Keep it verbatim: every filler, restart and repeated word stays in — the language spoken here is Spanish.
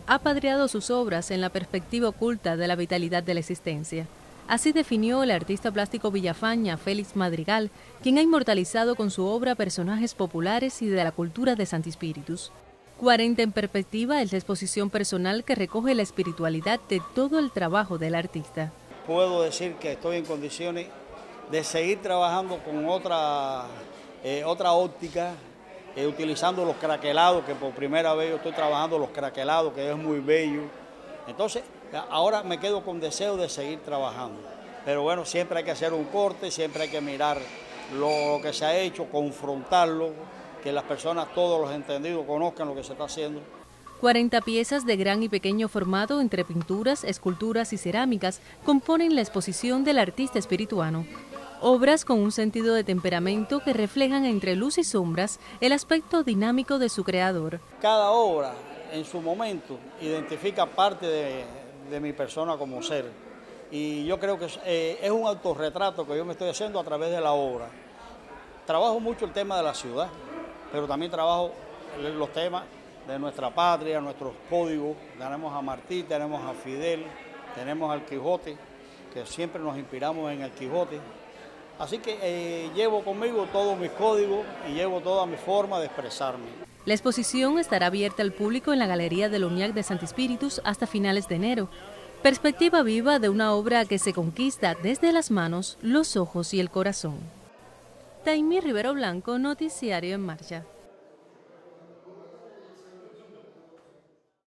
ha padreado sus obras en la perspectiva oculta de la vitalidad de la existencia. Así definió el artista plástico villafaña Félix Madrigal, quien ha inmortalizado con su obra personajes populares y de la cultura de Santi Spíritus. cuarenta en perspectiva es la exposición personal que recoge la espiritualidad de todo el trabajo del artista. Puedo decir que estoy en condiciones de seguir trabajando con otra, eh, otra óptica, eh, utilizando los craquelados, que por primera vez yo estoy trabajando los craquelados, que es muy bello. Entonces, ahora me quedo con deseo de seguir trabajando. Pero bueno, siempre hay que hacer un corte, siempre hay que mirar lo que se ha hecho, confrontarlo, que las personas, todos los entendidos, conozcan lo que se está haciendo. cuarenta piezas de gran y pequeño formato entre pinturas, esculturas y cerámicas componen la exposición del artista espirituano. Obras con un sentido de temperamento que reflejan entre luz y sombras el aspecto dinámico de su creador. Cada obra, en su momento, identifica parte de, de mi persona como ser. Y yo creo que eh, es un autorretrato que yo me estoy haciendo a través de la obra. Trabajo mucho el tema de la ciudad, pero también trabajo los temas de nuestra patria, nuestros códigos. Tenemos a Martí, tenemos a Fidel, tenemos al Quijote, que siempre nos inspiramos en el Quijote. Así que eh, llevo conmigo todos mis códigos y llevo toda mi forma de expresarme. La exposición estará abierta al público en la Galería del Oñac de Santi Spíritus hasta finales de enero. Perspectiva viva de una obra que se conquista desde las manos, los ojos y el corazón. Taimí Rivero Blanco, Noticiario en Marcha.